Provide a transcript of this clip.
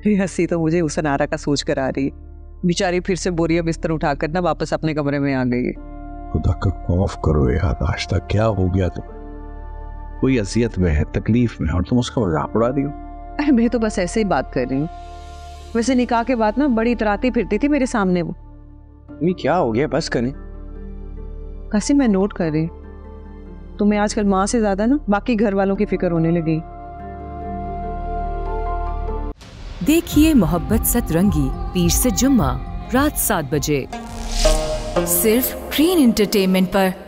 ये हंसी तो मुझे उस नारा का सोच कर आ रही है। बेचारी फिर से बोरिया बिस्तर उठाकर ना वापस अपने कमरे में आ गई है। खुदा का खौफ करो यार, आश्ता क्या हो गया तुम्हें? कोई अजियत में है, तकलीफ में, और तुम उसका मजाक उड़ा रही हो। अरे मैं तो बस ऐसे ही बात कर रही हूँ। वैसे निकाह के बाद ना बड़ी इतराती फिरती थी मेरे सामने वो। क्या हो गया, बस करें। कासिम मैं नोट कर रही, तुम्हें आजकल माँ से ज्यादा ना बाकी घर वालों की फिक्र होने लगी। देखिए मोहब्बत सतरंगी पीर से जुम्मा रात 7 बजे सिर्फ ग्रीन एंटरटेनमेंट पर।